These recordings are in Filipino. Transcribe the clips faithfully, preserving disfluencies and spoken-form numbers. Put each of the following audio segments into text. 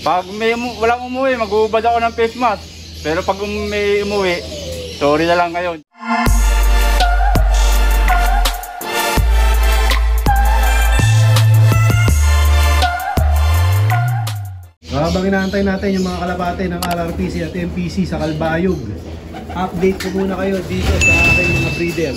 Pag may umu walang umuwi, mag-uubad ako ng face mask. Pero pag um may umuwi, sorry na lang ngayon. Habang inaantay natin yung mga kalapate ng R R P C at M P C sa Calbayog, update ko muna kayo dito sa aking mga breeder.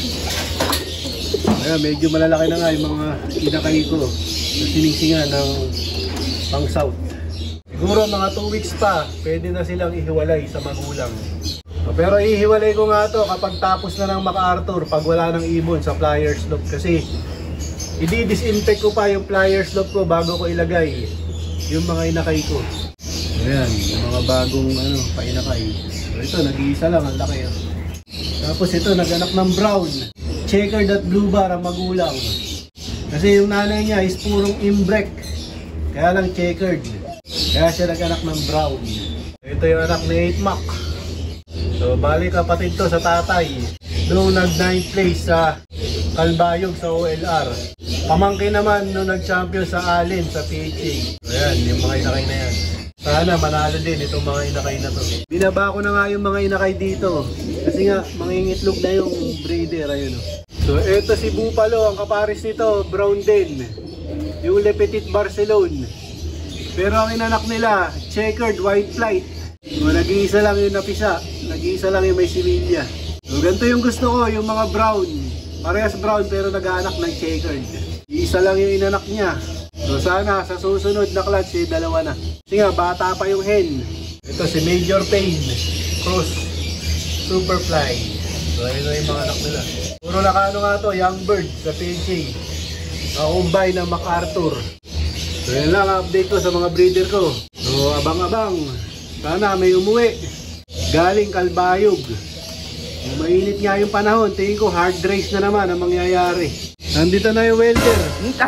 Ayan, medyo malalaki na nga yung mga inakay ko na sinisingan ng pang south. Siguro mga two weeks pa, pwede na silang ihiwalay sa magulang. Pero ihiwalay ko nga to kapag tapos na ng MacArthur, pag wala ng ibon sa pliers loop. Kasi i-disinfect ko pa yung pliers loop ko bago ko ilagay yung mga inakay ko. Ayan, yung mga bagong ano, painakay. So ito, nag-iisa lang, ang laki. Oh. Tapos ito, nag-anak ng brown. Checkered at blue bar ang magulang. Kasi yung nanay niya is purong imbrek. Kaya lang checkered. Kaya siya nag-anak ng brown. Ito yung anak ni eight Mac. So balik kapatid to sa tatay. Doon nag-ninth place sa Calbayog sa O L R. Pamangkin naman nung nag-champion sa Allen sa P H A. Ayan, yung mga inakay na yan. Sana manalo din itong mga inakay na to. Binaba ko na nga yung mga inakay dito. Kasi nga, mangingitlog na yung breeder. Ayun, oh. So, eto si Bupalo. Ang kaparis nito, brown din. Yung Le Petit Barcelone. Pero ang inanak nila, checkered white flight. So, nag-iisa lang yung napisa. Nag-iisa lang yung may similya. So, ganito yung gusto ko, yung mga brown. Parehas brown pero nag-aanak ng checkered. Isa lang yung inanak niya. So sana sa susunod na clutch eh, dalawa na. Kasi nga bata pa yung hen. Ito si Major Pain Cross Superfly. So ayun na yung mga anak nila. Puro nakano nga to, Young Bird sa P H A. Nakumbay ng MacArthur. So yun lang update ko sa mga breeder ko. So abang-abang. Sana may umuwi galing Calbayog. Mainit nga yung panahon, tingin ko hard race na naman ang mangyayari. Nandito na yung welder.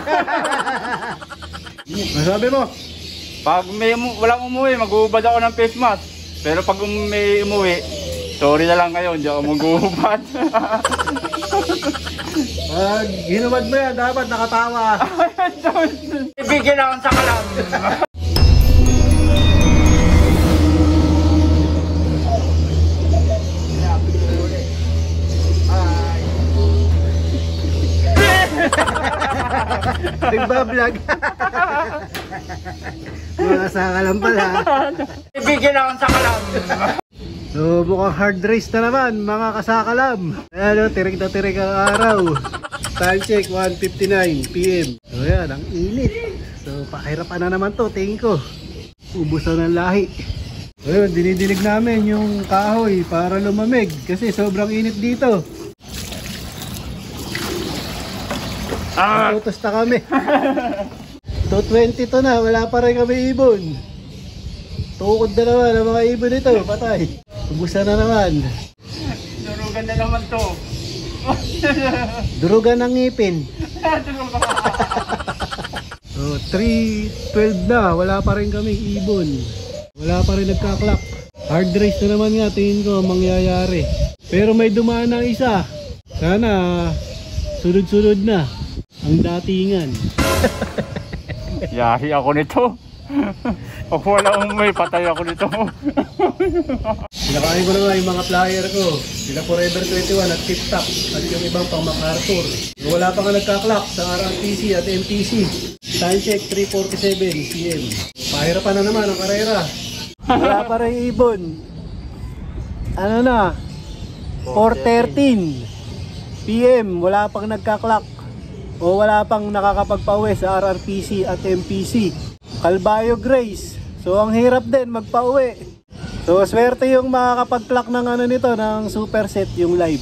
Masabi mo? Pag may umu walang umuwi, mag-uubad ako ng face mask. Pero pag um may umuwi, sorry na lang ngayon, di ako mag-uubad. Pag hinumad mo yan, dapat nakatawa. Ibigyan akong sa kalam. Nagbablog. Mga saka lang pala. Ibigyan akong sa kalam. So mukhang hard race na naman mga kasakalam. Ayan o, tirik na tirik ang araw. Time check one fifty-nine P M So yan, ang init. So pakihirapan na naman to, tingin ko. Ubus na ng lahi. So yun, dinidilig namin yung kahoy para lumamig. Kasi sobrang init dito. Ah! Tutos na kami. two twenty to na, wala pa rin kami ibon. Tukod na naman ang mga ibon ito, patay. Ubusan na naman. Durugan na naman to. Durugan ng ngipin. So, three twelve na, wala pa rin kami ibon. Wala pa rin nagkaklak. Hard race na naman nga, tingin ko mangyayari. Pero may dumaan ng isa. Sana sunod-sunod na ang datingan. Yari ako nito. Pag wala umuwi, patay ako nito. Sinakain ko na nga yung mga flyer ko. Sila Forever twenty-one at Tip Top at yung ibang pang MacArthur. Wala pa nga nagkaklak sa R R P C at M P C. Time check three forty-seven P M Pahirapan na naman ang karera. Wala pa rin ibon. Ano na? four thirteen P M Wala pang nagkaklak o wala pang nakakapagpauwi sa R R P C at M P C. Calbayog race. So ang hirap din magpauwi. So swerte yung makakapag-clock ng ano nito, ng superset yung live.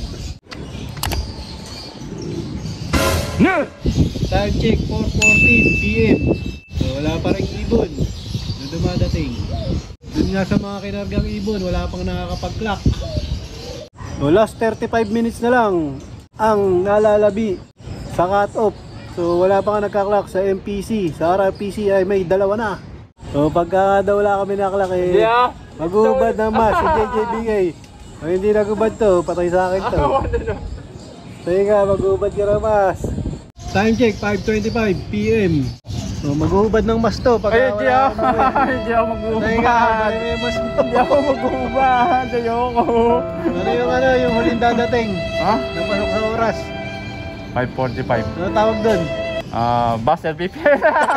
Time check four fourteen P M So wala pa rin ibon na dumadating. Dun nga sa mga kinargang ibon, wala pang nakakapag-clock. So last thirty-five minutes na lang ang nalalabi sa cut-off. So wala pa nga nagka-clock sa M P C. Sa R R P C ay may dalawa na. So pagka daw wala kami naka-clock eh, yeah, mag-uubad na mas si J J B K. Kung hindi nag-ubad to, patay sa akin to. Sige nga, mag-uubad ka na mas. Time check five twenty-five P M So, maghuhubad ng mas to pag Ay, hindi ako. Hindi ako Patay ka, mag-uubad. patay mo yung mas mo. Hindi ako mag-uubad. Ayoko. Ano yung ano, yung huling dadating? Ha? Napasok sa oras. five forty-five. Ano tawag doon? Ah, Buster Beeper.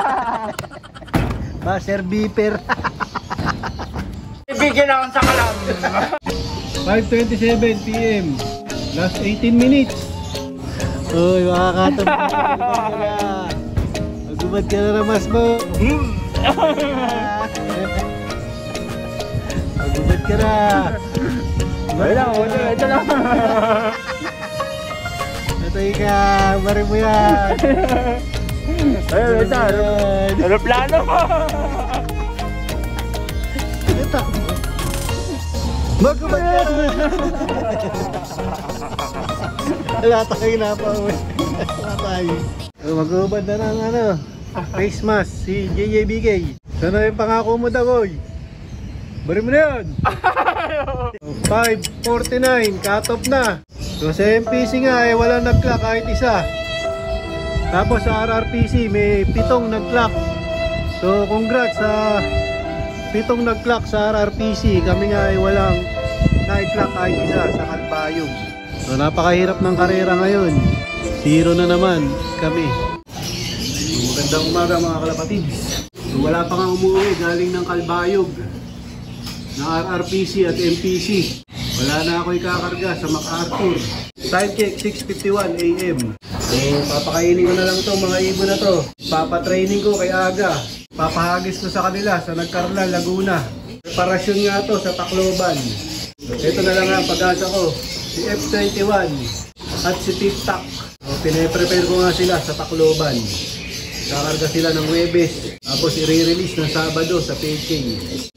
Buzzer beeper. Ibigyan lang sa kalam. five twenty-seven p m Last eighteen minutes. Uy, makakatap. Magubad ka na namas mo. Magubad ka na. Ay lang, ito, ito lang. Natay ka, bari mo yan. Ayun, ito. Aeroplano mo. Ito. Magubad ka na. Wala tayo na pa uwi. Wala tayo. So, magubad na ng ano, face mask si J J B K. Sana yung pangako mo daw, oy. Bari mo na yan. five forty-nine, cut off na. So sa M P C nga eh, walang nag-clock kahit isa. Tapos sa R R P C may pitong nag-clock. So congrats sa pitong nag-clock sa R R P C. Kami nga ay walang nag-clock kahit isa sa Kalbayog. So napakahirap ng karera ngayon. Zero na naman kami. So, magandang umaga mga kalapatids. So, wala pa nga umuwi galing ng Kalbayog na R R P C at M P C. Wala na ako ikakarga sa MacArthur. Time check six fifty-one a m So papakainin ko na lang to mga ibon na to. Papatraining ko kay Aga. Papahagis ko sa kanila sa Nagcarlan, Laguna. Preparasyon nga to sa Tacloban. So, ito na lang ang pag-asa ko. Si F twenty-one at si Tip-Tac. So, pine-prepare ko nga sila sa Tacloban. Kakarga sila ng Huwebes. Tapos i-release ng Sabado sa Peking.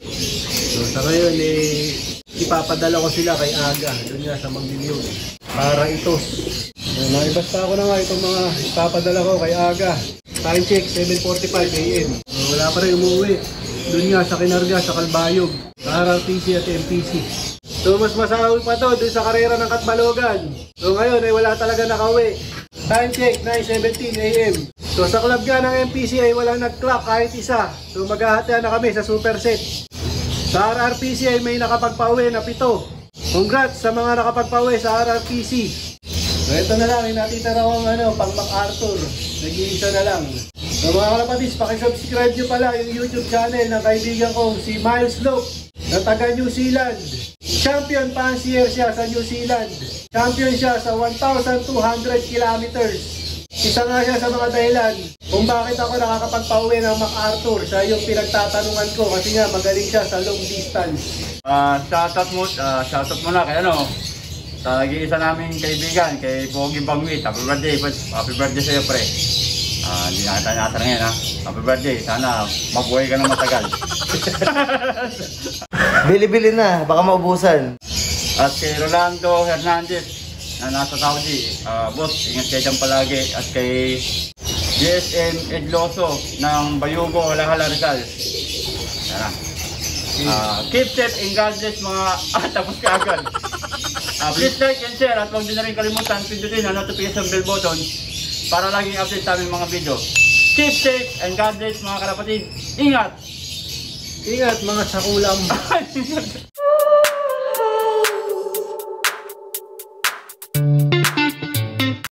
So sa ngayon eh, ipapadala ko sila kay Aga. Doon nga sa Magdiliog. Para itos. So, naibasta ko na nga itong mga ipapadala ko kay Aga. Time check seven forty-five a m So, wala pa rin umuwi. Doon nga sa Kinarga, sa Kalbayog. R R P C at M P C. So mas masahol pa to doon sa karera ng Katbalogan. So ngayon ay wala talaga nakauwi. Time check nine seventeen a m So sa club nga ng M P C ay walang nag-clock kahit isa. So maghahatian na kami sa super set. Sa R R P C ay may nakapagpauwi na pito. Congrats sa mga nakapagpauwi sa R R P C. So ito na lang, natitira ko ano, pang MacArthur. Nag-iisa na lang. So mga kalapatids, pakisubscribe nyo pala yung YouTube channel ng kaibigan ko si Miles Lope na taga New Zealand. Champion fancier siya sa New Zealand. Champion siya sa one thousand two hundred kilometers. Isa nga siya sa mga dahilan kung bakit ako nakakapagpauwi ng MacArthur. Siya yung pinagtatanungan ko kasi nga magaling siya sa long distance. Ah, shoutout mo, ah, shoutout mo na kay ano, sa nag-iisa naming kaibigan, kay Pogi Bangwit. Happy birthday, happy birthday sa'yo, pre. Ah, hindi nakita natin ngayon, ha. Happy birthday, sana mabuhay ka ng matagal. Bili-bili na, baka maubusan. At kay Rolando Hernandez na nasa Saudi, ah, boss, ingat kayo dyan palagi. At kay G S M Edloso ng Bayugo, Halahala, Rizal. Yan. Ah, keep safe and God bless mga ah, tapos ka agad. Ah, please like and share at huwag din na rin kalimutan pindutin ang notification bell button para laging update sa aming mga video. Keep safe and God bless mga kalapatid. Ingat! Ingat mga sakulam.